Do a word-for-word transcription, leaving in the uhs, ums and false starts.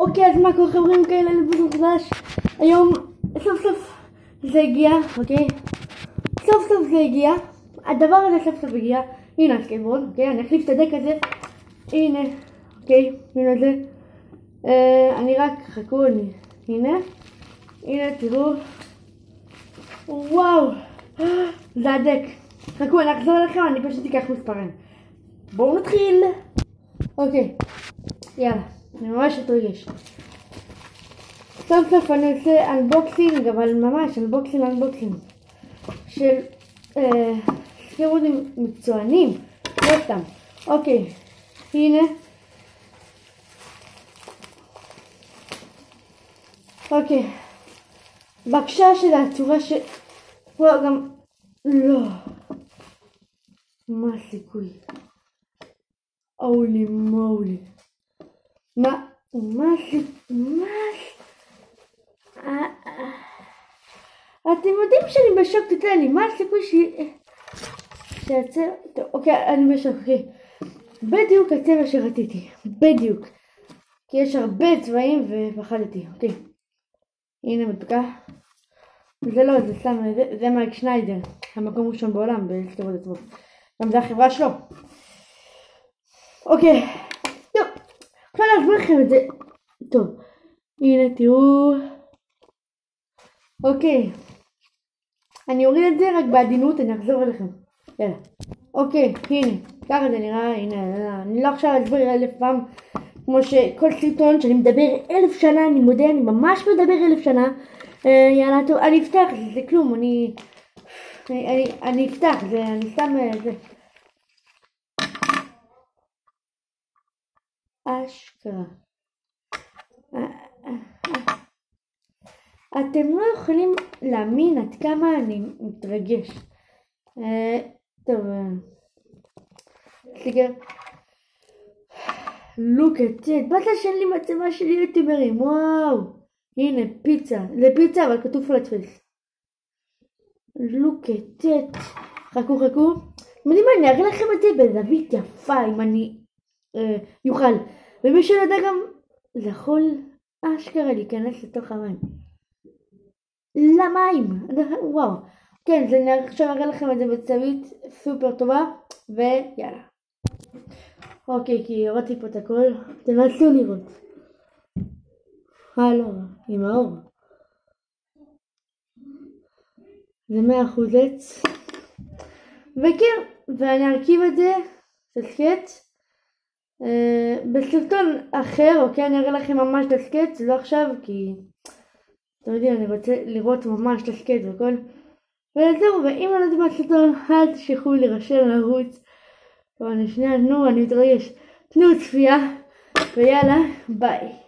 אוקיי, אז מה קורה חברים כאלה לבוזר חדש? היום סוף סוף זה הגיע, אוקיי? סוף סוף זה הגיע. הדבר הזה סוף סוף הגיע. הנה הסקייטבורד, אוקיי? אני אחליף את הדק הזה. הנה, אוקיי? הנה זה. אה, אני רק, חכו לי. הנה. הנה, תראו. וואו. זה הדק. חכו, אני אחזור לכם, אני פשוט אקח מספרים. בואו נתחיל. אוקיי. יאללה. אני ממש מתרגש. סוף סוף אני עושה אנבוקסינג, אבל ממש אנבוקסינג אנבוקסינג של אה, סקייטבורדים מקצוענים, לא סתם. אוקיי, הנה. אוקיי. בבקשה של הצורה ש... וואו, גם... לא. מה הסיכוי? אולי מולי. מה? מה הסיכוי? מה? אתם יודעים שאני בשוק טוטלי, מה הסיכוי ש... שיצא... טוב, אוקיי, אני בשוק, אוקיי. בדיוק הצבע שרציתי, בדיוק. כי יש הרבה צבעים ופחדתי, אוקיי. הנה מדבקה. זה לא, זה סתם, זה, זה מייק שניידר, המקום ראשון בעולם בסקייטבורד עצמו. גם זה החברה שלו. אוקיי, טוב, עכשיו להסביר לכם את זה. טוב, הנה תראו. אוקיי, אני אוריד את זה רק בעדינות, אני אחזור אליכם. יאללה. אוקיי, הנה, ככה זה נראה, הנה, אני לא עכשיו אסביר אלף פעם, כמו שכל סרטון שאני מדבר אלף שנה, אני מודה, אני ממש מדבר אלף שנה. אה, יאללה, טוב, אני אפתח, זה, זה כלום, אני, אני, אני, אני אפתח, זה, אני סתם, זה. אשכרה. אתם לא יכולים להאמין עד כמה אני מתרגש. אה, טוב, סליחה. לוק את זה, באת שאין לי מצבה של יוטיוברים, וואו. הנה, פיצה, זה פיצה אבל כתוב flatface. לוק את זה. חכו חכו. אתם יודעים מה, אני אראה לכם את זה בזווית יפה אם אני אה, יוכל. ומי שלא יודע גם, זה יכול אשכרה להיכנס לתוך המים. למים, וואו. כן, זה אני עכשיו אראה לכם את זה בצווית סופר טובה, ויאללה. אוקיי, כי הראיתי פה את הכל, תנסו לראות. הלו, עם האור. זה מאה אחוז עץ. וכן, ואני ארכיב את זה, תסקט. אה, בסרטון אחר, אוקיי, אני אראה לכם ממש תסקט, לא עכשיו, כי... אתם יודעים, אני רוצה לראות ממש תסקט וכל. וזהו, ואם לא יודעים מהסרטון, אל תשכחו להירשם לערוץ. אבל שנייה, נו, אני מתרגש. תנו צפייה, ויאללה, ביי.